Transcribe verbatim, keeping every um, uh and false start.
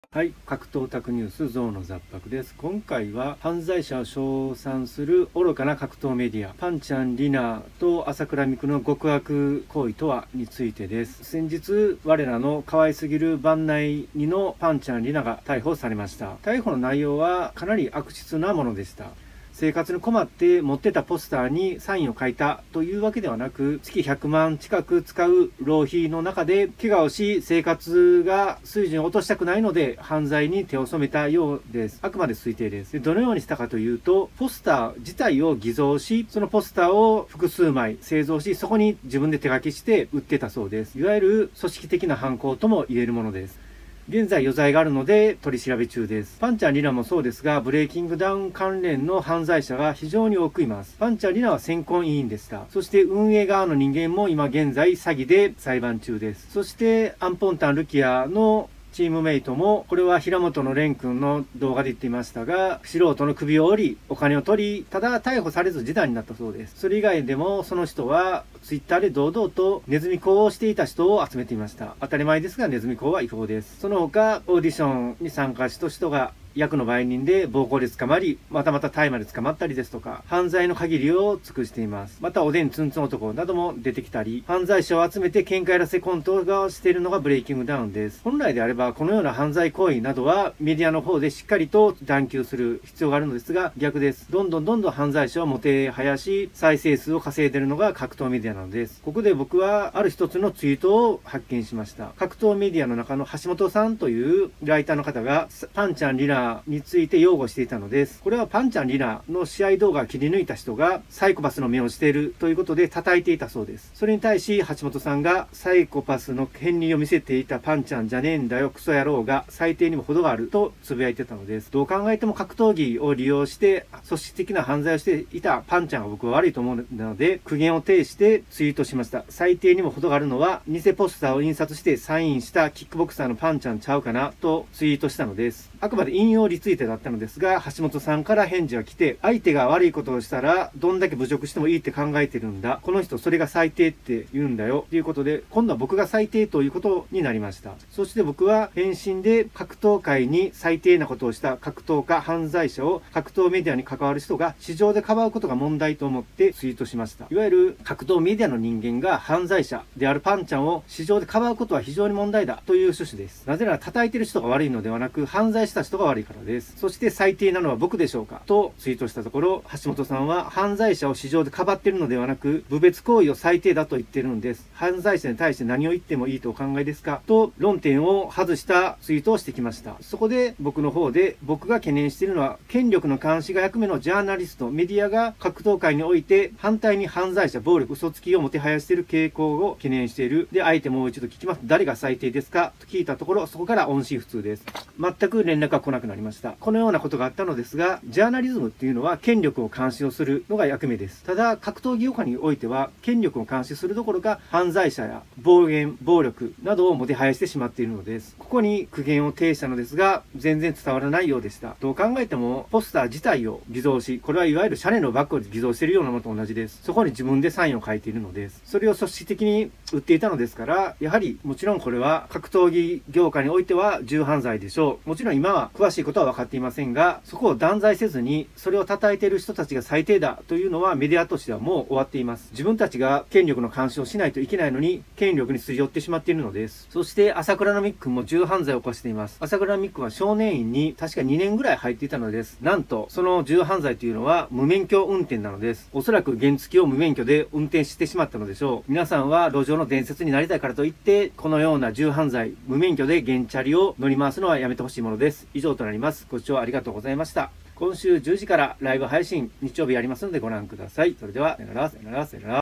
はい、格闘宅ニュースゾウの雑白です。今回は犯罪者を称賛する愚かな格闘メディア、パンチャンリナと朝倉未来の極悪行為とはについてです。先日、我らの可愛すぎる番内にのパンチャンリナが逮捕されました。逮捕の内容はかなり悪質なものでした。生活に困って持ってたポスターにサインを書いたというわけではなく、月ひゃくまん近く使う浪費の中で怪我をし、生活が水準を落としたくないので犯罪に手を染めたようです。あくまで推定です。で、どのようにしたかというと、ポスター自体を偽造し、そのポスターを複数枚製造し、そこに自分で手書きして売ってたそうです。いわゆる組織的な犯行とも言えるものです。現在余罪があるので取り調べ中です。パンチャンリナもそうですが、ブレイキングダウン関連の犯罪者が非常に多くいます。パンチャンリナは選考委員でした。そして運営側の人間も今現在詐欺で裁判中です。そしてアンポンタンルキアのチームメイトも、これは平本の蓮君の動画で言っていましたが、素人の首を折り、お金を取り、ただ逮捕されず示談になったそうです。それ以外でも、その人は、ツイッターで堂々とネズミ講をしていた人を集めていました。当たり前ですが、ネズミ講は違法です。その他、オーディションに参加した人が、役の売人で暴行で捕まり、またまた大麻で捕まったりですとか、犯罪の限りを尽くしています。またおでんツンツン男なども出てきたり、犯罪者を集めて喧嘩やらせコントをしているのがブレイキングダウンです。本来であれば、このような犯罪行為などはメディアの方でしっかりと断求する必要があるのですが、逆です。どんどんどんどん犯罪者をもてはやし、再生数を稼いでいるのが格闘メディアなのです。ここで僕はある一つのツイートを発見しました。格闘メディアの中の橋本さんというライターの方が、パンチャンリナについて擁護していたのです。これはパンチャンリナの試合動画を切り抜いた人がサイコパスの目をしているということで叩いていたそうです。それに対し橋本さんがサイコパスの片鱗を見せていたパンチャンじゃねえんだよクソ野郎が最低にも程があるとつぶやいてたのです。どう考えても格闘技を利用して組織的な犯罪をしていたパンチャンが僕は悪いと思うので苦言を呈してツイートしました。最低にも程があるのは偽ポスターを印刷してサインしたキックボクサーのパンチャンちゃうかなとツイートしたのです。あくまで引用リツイートだったのですが、橋本さんから返事が来て、相手が悪いことをしたら、どんだけ侮辱してもいいって考えてるんだ。この人それが最低って言うんだよ。ということで、今度は僕が最低ということになりました。そして僕は返信で格闘界に最低なことをした格闘家、犯罪者を格闘メディアに関わる人が市場でかばうことが問題と思ってツイートしました。いわゆる格闘メディアの人間が犯罪者であるパンちゃんを市場でかばうことは非常に問題だという趣旨です。なぜなら叩いてる人が悪いのではなく、犯罪した人が悪いからです。そして最低なのは僕でしょうかとツイートしたところ、橋本さんは犯罪者を市場でかばっているのではなく、侮蔑行為を最低だと言っているのです。犯罪者に対して何を言ってもいいとお考えですかと論点を外したツイートをしてきました。そこで僕の方で、僕が懸念しているのは、権力の監視が役目のジャーナリスト、メディアが格闘界において反対に犯罪者、暴力、嘘つきをもてはやしている傾向を懸念している。で、相手もう一度聞きます。誰が最低ですかと聞いたところ、そこから音信不通です。全く連絡が来なくなりました。このようなことがあったのですが、ジャーナリズムっていうのは権力を監視をするのが役目です。ただ、格闘技業界においては、権力を監視するどころか、犯罪者や暴言、暴力などをもてはやしてしまっているのです。ここに苦言を呈したのですが、全然伝わらないようでした。どう考えても、ポスター自体を偽造し、これはいわゆるシャネのバッグを偽造しているようなものと同じです。そこに自分でサインを書いているのです。それを組織的に売っていたのですから、やはり、もちろんこれは格闘技業界においては重犯罪でしょう。もちろん今は詳しいことは分かっていませんが、そこを断罪せずに、それを叩いている人たちが最低だというのはメディアとしてはもう終わっています。自分たちが権力の監視をしないといけないのに、権力にすり寄ってしまっているのです。そして、朝倉のみっくんも重犯罪を起こしています。朝倉のみっくんは少年院に確かにねんぐらい入っていたのです。なんと、その重犯罪というのは無免許運転なのです。おそらく原付を無免許で運転してしまったのでしょう。皆さんは路上の伝説になりたいからといって、このような重犯罪、無免許で原チャリを乗り回すのはやめてほしいものです。以上となります。ご視聴ありがとうございました。今週じゅうじからライブ配信、日曜日やりますのでご覧ください。それでは、さよなら、さよなら、さよなら。